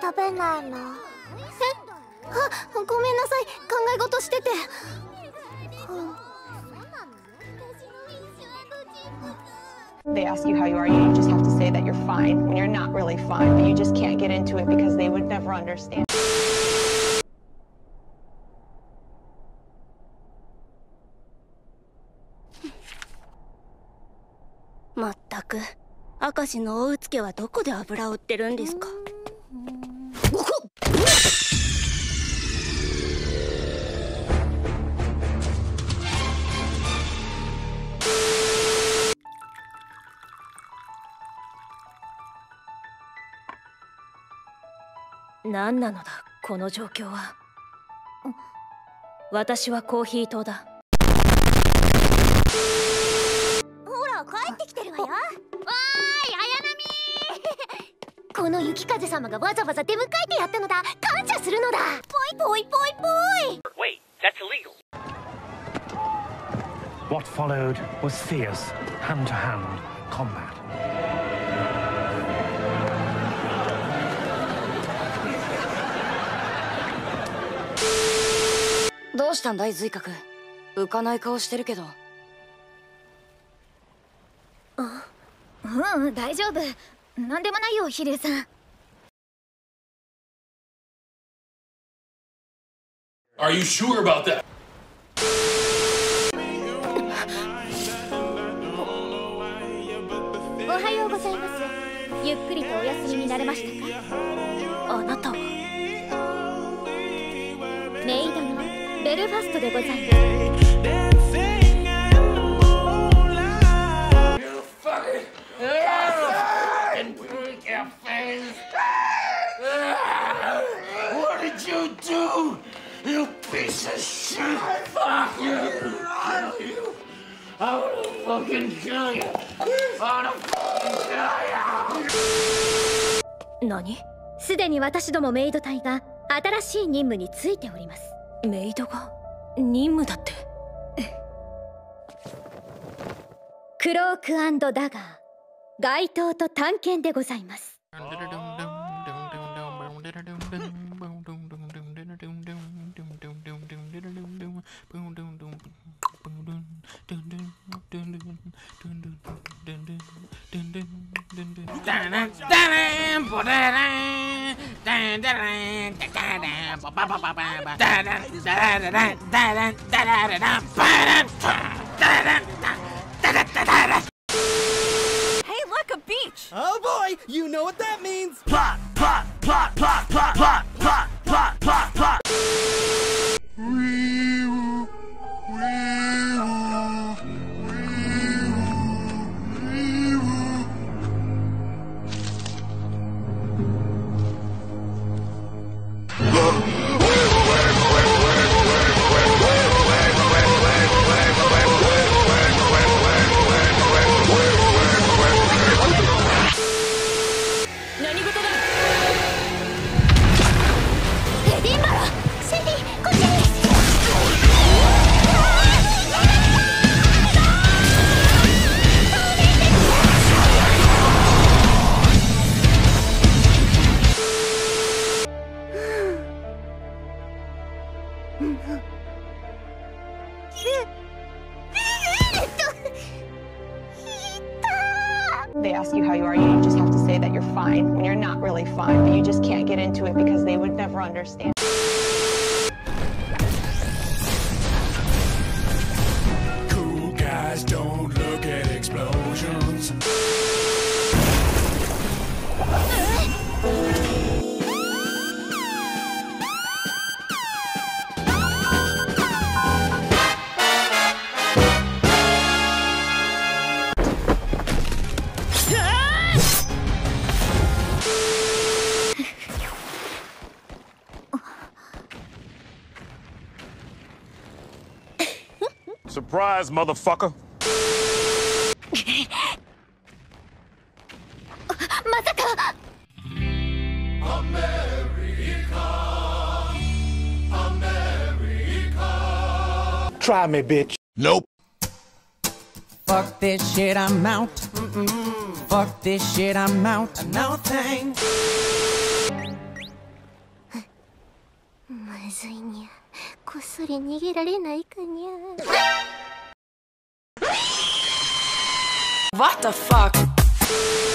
食べないの？ あ、ごめんなさい、考え事してて。 They ask you how you are, you just have to say that you're fine when you're not really fine, but you just can't get into it because they would never understand. まったく、明石の大うつけはどこで油を売ってるんですか。何なのだこの状況は。私はコーヒー党だ。 ほら帰ってきてるわよ。わーい、綾波この雪風様がわざわざ出迎えてやったのだ。感謝するのだ。ぽいぽいぽいぽい。 Wait, that's illegal. What followed was fierce, hand-to-hand combat. どうしたんだい、随角。浮かない顔してるけど。 大丈夫。なんでもないよ、飛龍さん。 Are you sure about that? おはようございます。ゆっくりとお休みになれましたか？ あなたはメイドのベルファストでございます。 What did you do? You piece of shit! Fuck you! I wanna fucking kill you! I wanna fucking kill you! 何？ すでに私どもメイド隊が新しい任務についております。 メイドが任務だって。 クローク&ダガー、街頭と探検でございます。 Hey, look, a beach! Oh boy, you know what that means! Plot, plot, plot, plot, plot, plot, plot, plot, plot, plot. They ask you how you are, you just have to say that you're fine when you're not really fine, but you just can't get into it because they would never understand. Cool guys don't look at explosions. Surprise, motherfucker! まさか。 Try me, bitch. Nope. Fuck this shit, I'm out. Fuck this shit, I'm out. No thanks. まずいにゃ。こっそり逃げられないかにゃ。 What the fuck?